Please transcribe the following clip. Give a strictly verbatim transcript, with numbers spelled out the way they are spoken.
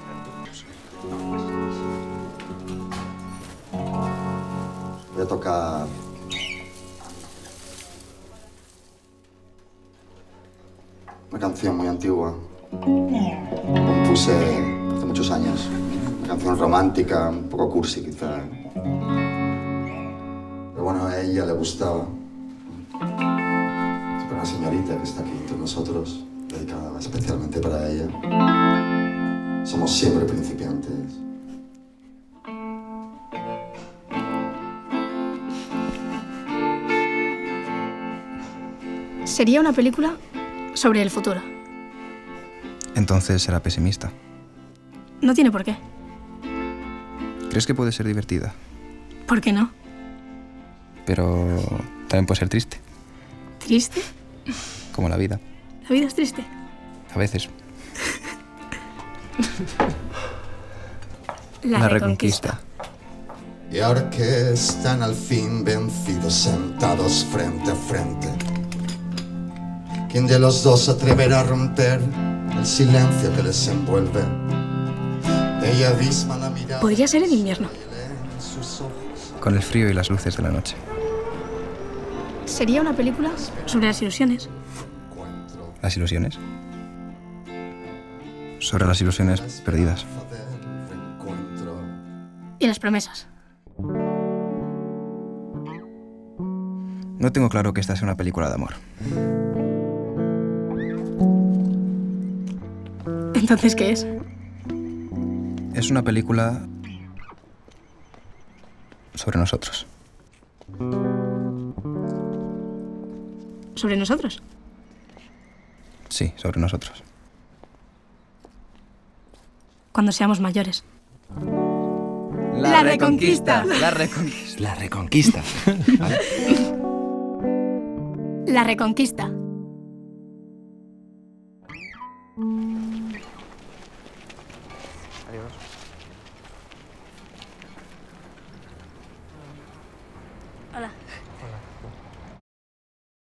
Voy a tocar una canción muy antigua. Compuse hace muchos años. Una canción romántica, un poco cursi quizá. Pero bueno, a ella le gustaba. Es para una señorita que está aquí entre nosotros, dedicada especialmente para ella. Somos siempre principiantes. Sería una película sobre el futuro. Entonces será pesimista. No tiene por qué. ¿Crees que puede ser divertida? ¿Por qué no? Pero también puede ser triste, ¿Triste? como la vida. ¿La vida es triste? A veces. La, La Reconquista. Reconquista. Y ahora que están al fin vencidos, sentados frente a frente, ¿quién de los dos se atreverá a romper el silencio que les envuelve? Ella abisma la mirada. Podría ser en invierno. en sus ojos. Con el frío y las luces de la noche. Sería una película sobre las ilusiones. ¿Las ilusiones? Sobre las ilusiones perdidas. Y las promesas. No tengo claro que esta sea una película de amor. ¿Entonces qué es? Es una película sobre nosotros. ¿Sobre nosotros? Sí, sobre nosotros. Cuando seamos mayores. La Reconquista. La Reconquista. La Reconquista. ¿Vale? La Reconquista. Adiós.